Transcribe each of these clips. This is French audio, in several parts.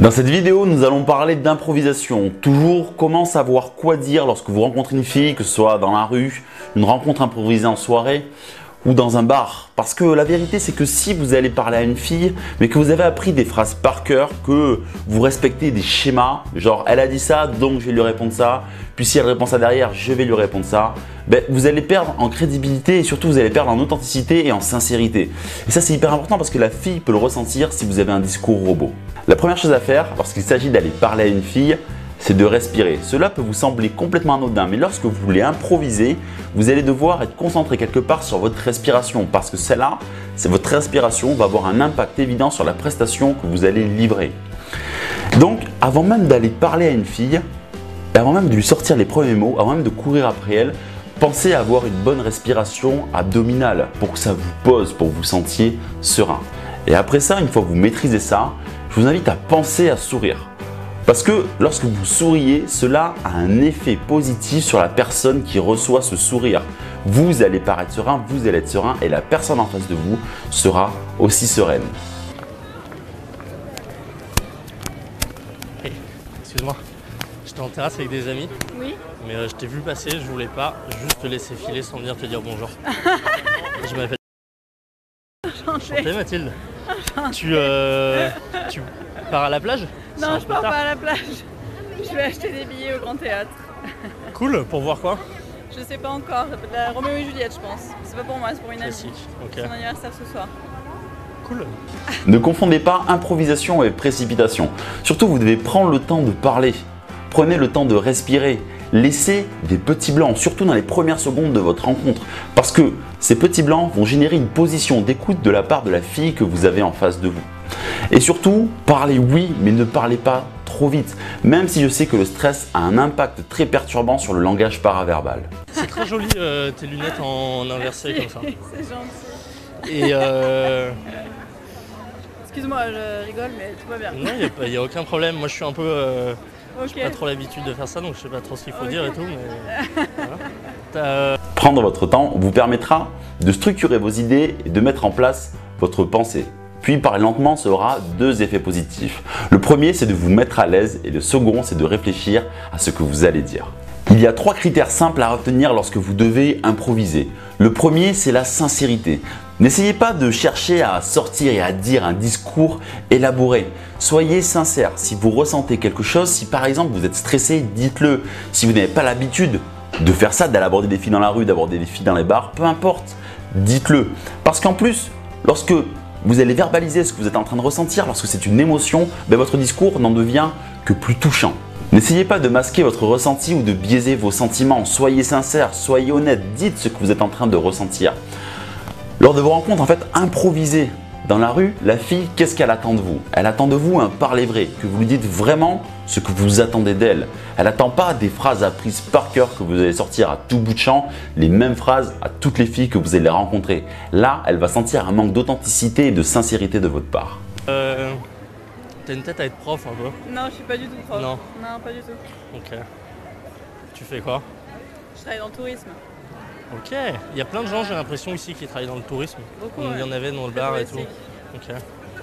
Dans cette vidéo, nous allons parler d'improvisation. Toujours comment savoir quoi dire lorsque vous rencontrez une fille, que ce soit dans la rue, une rencontre improvisée en soirée ou dans un bar. Parce que la vérité, c'est que si vous allez parler à une fille, mais que vous avez appris des phrases par cœur, que vous respectez des schémas, genre elle a dit ça, donc je vais lui répondre ça, puis si elle répond ça derrière, je vais lui répondre ça, ben, vous allez perdre en crédibilité et surtout vous allez perdre en authenticité et en sincérité. Et ça, c'est hyper important parce que la fille peut le ressentir si vous avez un discours robot. La première chose à faire lorsqu'il s'agit d'aller parler à une fille, c'est de respirer. Cela peut vous sembler complètement anodin, mais lorsque vous voulez improviser, vous allez devoir être concentré quelque part sur votre respiration parce que celle-là, votre respiration va avoir un impact évident sur la prestation que vous allez livrer. Donc, avant même d'aller parler à une fille, avant même de lui sortir les premiers mots, avant même de courir après elle, pensez à avoir une bonne respiration abdominale pour que ça vous pose, pour que vous sentiez serein. Et après ça, une fois que vous maîtrisez ça, je vous invite à penser à sourire. Parce que lorsque vous souriez, cela a un effet positif sur la personne qui reçoit ce sourire. Vous allez paraître serein, vous allez être serein et la personne en face de vous sera aussi sereine. Hey, excuse-moi, j'étais en terrasse avec des amis. Oui. Mais je t'ai vu passer, je voulais pas juste te laisser filer sans venir te dire bonjour. Je m'appelle Enchantée Mathilde. Tu pars à la plage? Non, je pars pas à la plage. Je vais acheter des billets au Grand Théâtre. Cool, pour voir quoi? Je sais pas encore, ça peut être la Roméo et Juliette, je pense. C'est pas pour moi, c'est pour une amie. Classique, ok. C'est son anniversaire ce soir. Cool. Ne confondez pas improvisation et précipitation. Surtout, vous devez prendre le temps de parler. Prenez le temps de respirer. Laissez des petits blancs, surtout dans les premières secondes de votre rencontre. Parce que ces petits blancs vont générer une position d'écoute de la part de la fille que vous avez en face de vous. Et surtout, parlez oui, mais ne parlez pas trop vite. Même si je sais que le stress a un impact très perturbant sur le langage paraverbal. C'est très joli tes lunettes en inversé comme ça. C'est gentil. Et Excuse-moi, je rigole, mais tout va bien. non, il n'y a aucun problème. Moi, je suis un peu... Ok. J'ai pas trop l'habitude de faire ça, donc je sais pas trop ce qu'il faut dire et tout, mais voilà. Prendre votre temps vous permettra de structurer vos idées et de mettre en place votre pensée. Puis parler lentement, ça aura deux effets positifs. Le premier, c'est de vous mettre à l'aise et le second, c'est de réfléchir à ce que vous allez dire. Il y a trois critères simples à retenir lorsque vous devez improviser. Le premier, c'est la sincérité. N'essayez pas de chercher à sortir et à dire un discours élaboré. Soyez sincère. Si vous ressentez quelque chose, si par exemple vous êtes stressé, dites-le. Si vous n'avez pas l'habitude de faire ça, d'aller aborder des filles dans la rue, d'aborder des filles dans les bars, peu importe, dites-le. Parce qu'en plus, lorsque vous allez verbaliser ce que vous êtes en train de ressentir, lorsque c'est une émotion, votre discours n'en devient que plus touchant. N'essayez pas de masquer votre ressenti ou de biaiser vos sentiments. Soyez sincère, soyez honnête, dites ce que vous êtes en train de ressentir. Lors de vos rencontres, en fait, improvisez. Dans la rue, la fille, qu'est-ce qu'elle attend de vous? Elle attend de vous un parler vrai, que vous lui dites vraiment ce que vous attendez d'elle. Elle n'attend pas des phrases apprises par cœur que vous allez sortir à tout bout de champ, les mêmes phrases à toutes les filles que vous allez rencontrer. Là, elle va sentir un manque d'authenticité et de sincérité de votre part. T'as une tête à être prof un peu. Non, je suis pas du tout prof. Non. Non, pas du tout. Ok. Tu fais quoi? Je travaille dans le tourisme. Ok. Il y a plein de gens, j'ai l'impression, ici qui travaillent dans le tourisme. Beaucoup, Il y en avait dans le bar et tout. Ok.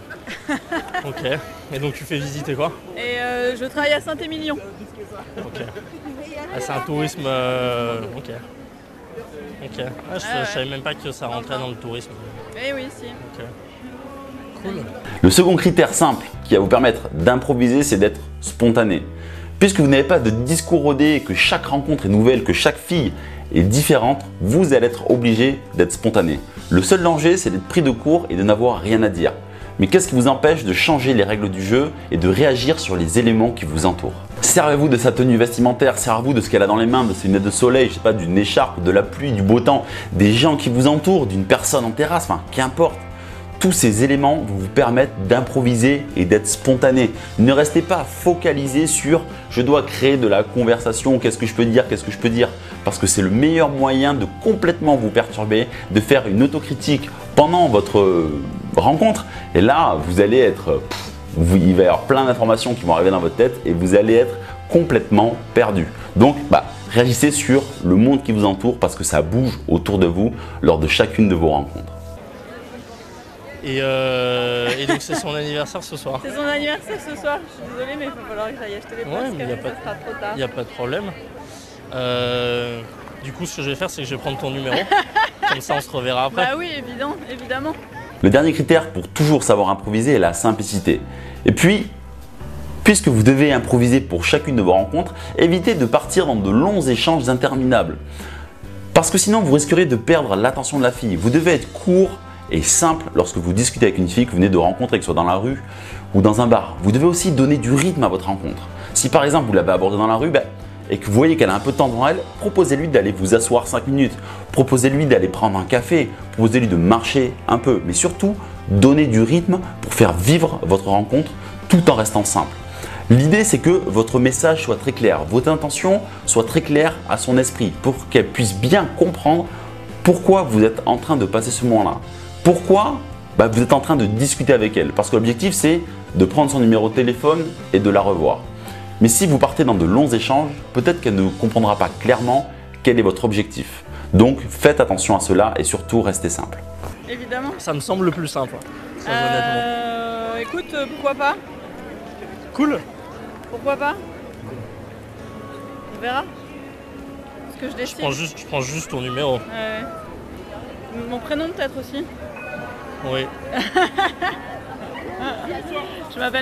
Ok. Et donc tu fais visiter quoi? Et je travaille à Saint-Émilion. Ok. Ah, c'est un tourisme. Ok. Ok. Ah, je savais même pas que ça rentrait dans le tourisme. Eh oui, si. Ok. Cool. Le second critère simple qui va vous permettre d'improviser, c'est d'être spontané. Puisque vous n'avez pas de discours rodé, que chaque rencontre est nouvelle, que chaque fille est différente, vous allez être obligé d'être spontané. Le seul danger, c'est d'être pris de court et de n'avoir rien à dire. Mais qu'est-ce qui vous empêche de changer les règles du jeu et de réagir sur les éléments qui vous entourent? Servez-vous de sa tenue vestimentaire, servez-vous de ce qu'elle a dans les mains, de ses lunettes de soleil, je sais pas, d'une écharpe, de la pluie, du beau temps, des gens qui vous entourent, d'une personne en terrasse, enfin qu'importe. Tous ces éléments vont vous permettre d'improviser et d'être spontané. Ne restez pas focalisé sur « je dois créer de la conversation, qu'est-ce que je peux dire, qu'est-ce que je peux dire ?» Parce que c'est le meilleur moyen de complètement vous perturber, de faire une autocritique pendant votre rencontre. Et là, vous allez être… il va y avoir plein d'informations qui vont arriver dans votre tête et vous allez être complètement perdu. Donc, réagissez sur le monde qui vous entoure parce que ça bouge autour de vous lors de chacune de vos rencontres. Et donc c'est son anniversaire ce soir. C'est son anniversaire ce soir, je suis désolée mais il va falloir que j'aille acheter les places, mais ça sera trop tard. Il n'y a pas de problème. Du coup ce que je vais faire c'est que je vais prendre ton numéro, comme ça on se reverra après. Bah oui, évidemment. Le dernier critère pour toujours savoir improviser est la simplicité. Et puis, puisque vous devez improviser pour chacune de vos rencontres, évitez de partir dans de longs échanges interminables. Parce que sinon vous risquerez de perdre l'attention de la fille. Vous devez être court et simple lorsque vous discutez avec une fille que vous venez de rencontrer, que ce soit dans la rue ou dans un bar. Vous devez aussi donner du rythme à votre rencontre. Si par exemple vous l'avez abordée dans la rue et que vous voyez qu'elle a un peu de temps devant elle, proposez-lui d'aller vous asseoir 5 minutes. Proposez-lui d'aller prendre un café. Proposez-lui de marcher un peu. Mais surtout, donnez du rythme pour faire vivre votre rencontre tout en restant simple. L'idée, c'est que votre message soit très clair, votre intention soit très claire à son esprit pour qu'elle puisse bien comprendre pourquoi vous êtes en train de passer ce moment-là. Pourquoi vous êtes en train de discuter avec elle. Parce que l'objectif, c'est de prendre son numéro de téléphone et de la revoir. Mais si vous partez dans de longs échanges, peut-être qu'elle ne comprendra pas clairement quel est votre objectif. Donc, faites attention à cela et surtout, restez simple. Évidemment. Ça me semble le plus simple, très honnêtement. Écoute, pourquoi pas? Cool. Pourquoi pas? On verra. Parce que je décide. Je prends juste ton numéro. Mon prénom peut-être aussi. Oui. Je m'appelle.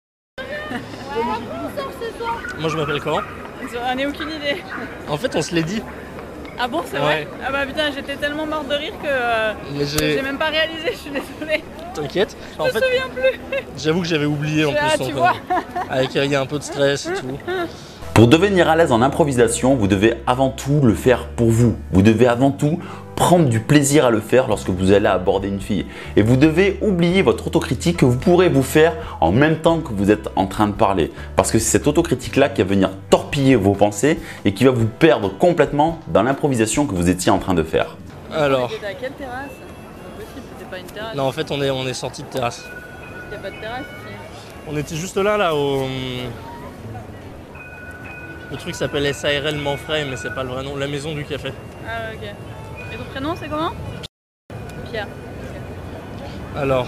Moi je m'appelle comment? J'en ai aucune idée. En fait on se l'est dit. Ah bon, c'est vrai? Ah bah putain, j'étais tellement morte de rire que j'ai même pas réalisé, je suis désolée. T'inquiète. Je me souviens plus. J'avoue que j'avais oublié en plus. Tu vois. Il y a un peu de stress et tout. Pour devenir à l'aise en improvisation, vous devez avant tout le faire pour vous. Vous devez avant tout prendre du plaisir à le faire lorsque vous allez aborder une fille. Et vous devez oublier votre autocritique que vous pourrez vous faire en même temps que vous êtes en train de parler. Parce que c'est cette autocritique-là qui va venir torpiller vos pensées et qui va vous perdre complètement dans l'improvisation que vous étiez en train de faire. Alors. T'étais à quelle terrasse? C'est pas possible, c'était pas une terrasse. Non, en fait, on est sorti de terrasse. Il n'y a pas de terrasse ici. On était juste là au. Le truc s'appelle SARL Manfray, mais c'est pas le vrai nom, la maison du café. Ah ok. Et ton prénom c'est comment? Pierre. Okay. Alors.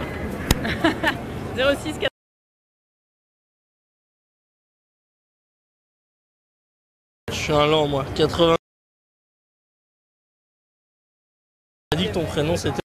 06 4... Je suis un lent moi, 80. Tu as dit que ton prénom c'était.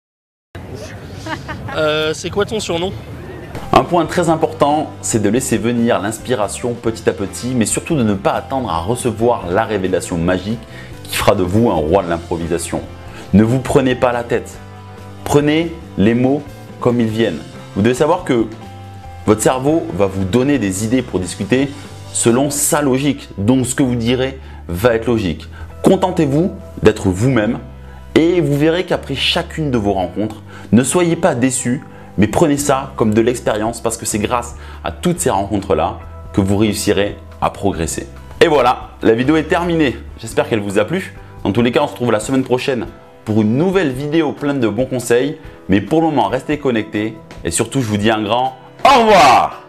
C'est quoi ton surnom? Un point très important, c'est de laisser venir l'inspiration petit à petit, mais surtout de ne pas attendre à recevoir la révélation magique qui fera de vous un roi de l'improvisation. Ne vous prenez pas la tête. Prenez les mots comme ils viennent. Vous devez savoir que votre cerveau va vous donner des idées pour discuter selon sa logique. Donc ce que vous direz va être logique. Contentez-vous d'être vous-même et vous verrez qu'après chacune de vos rencontres, ne soyez pas déçus, mais prenez ça comme de l'expérience parce que c'est grâce à toutes ces rencontres-là que vous réussirez à progresser. Et voilà, la vidéo est terminée. J'espère qu'elle vous a plu. Dans tous les cas, on se retrouve la semaine prochaine pour une nouvelle vidéo pleine de bons conseils. Mais pour le moment, restez connectés et surtout, je vous dis un grand au revoir!